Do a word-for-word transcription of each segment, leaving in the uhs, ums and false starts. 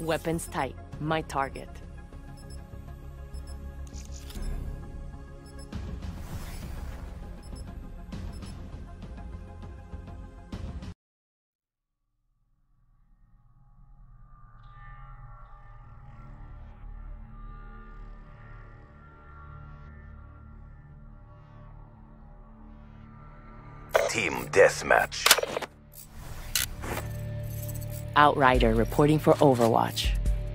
Weapons tight. My target. Team deathmatch. Outrider reporting for Overwatch.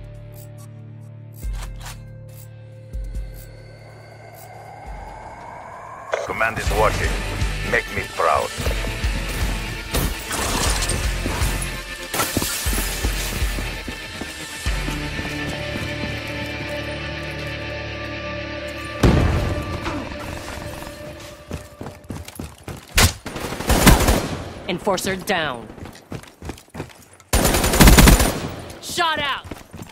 Command is watching. Make me proud. Enforcer down. Shot out!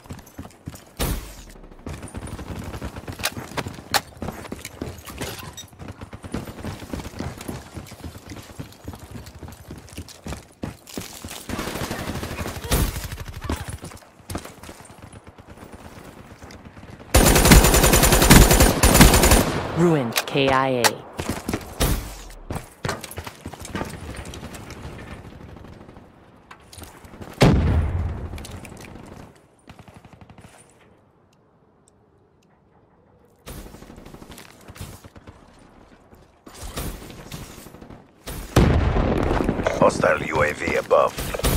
Ruined K I A. Hostile U A V above.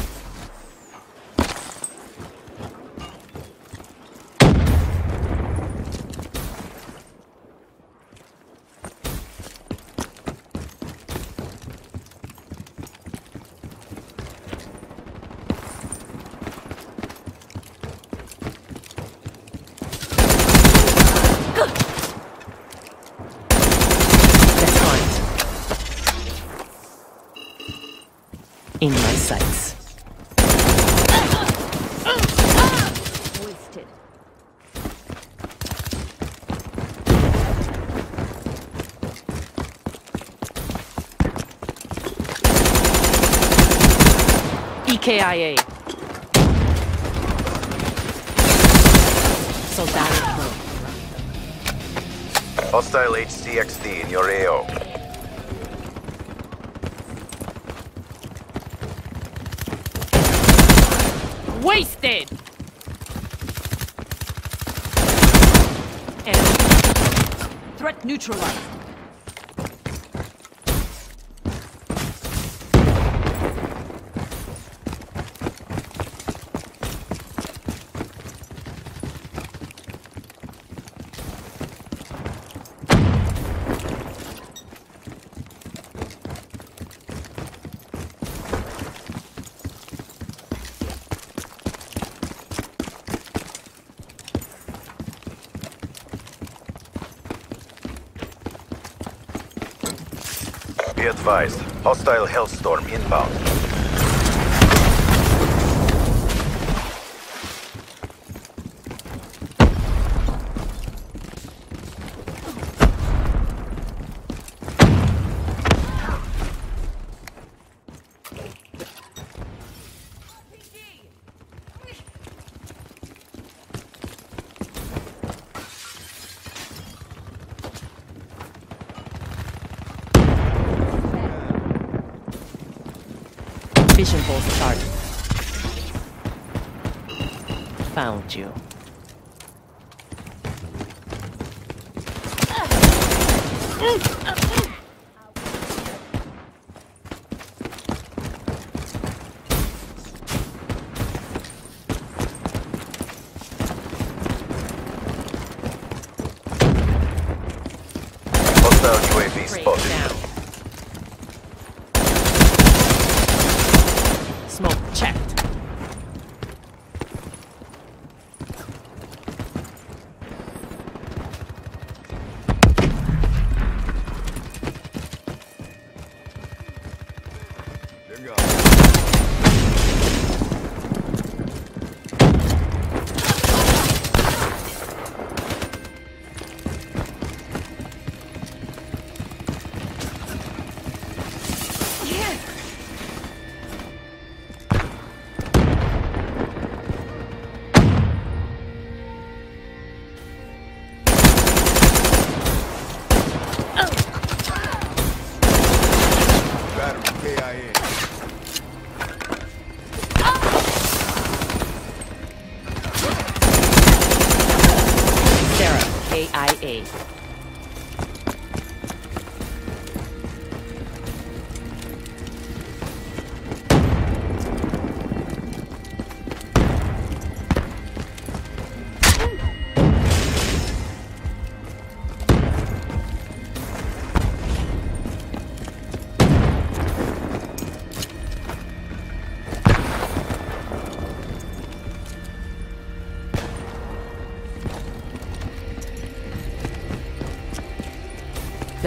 In my sights. Wasted. E K I A. So that Hostile H C X D in your A O. Wasted! And threat neutralized. Be advised, hostile Hellstorm inbound. Vision pulse charged. Found you. Hostile U A V spotted. Down. Smoke checked.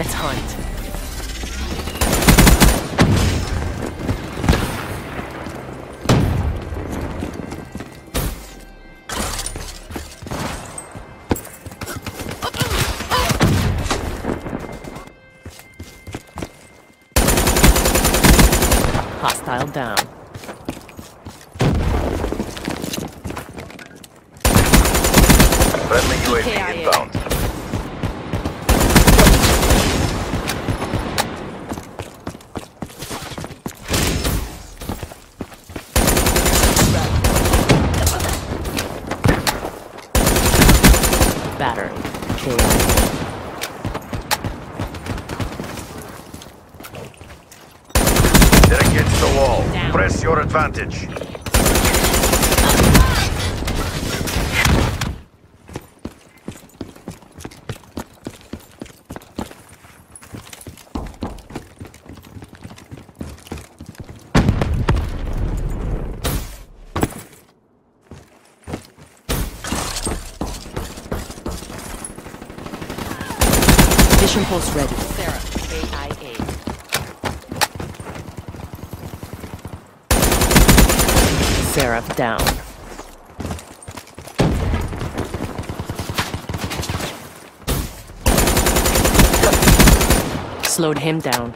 Let's hunt. Hostile down. Friendly U A V K I A. inbound. Battery. K I A. They're against the wall. Down. Press your advantage. Vision pulse ready. Sarah. K I A. Seraph down. Slowed him down.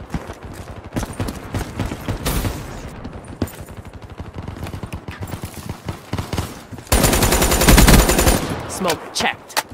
Smoke checked.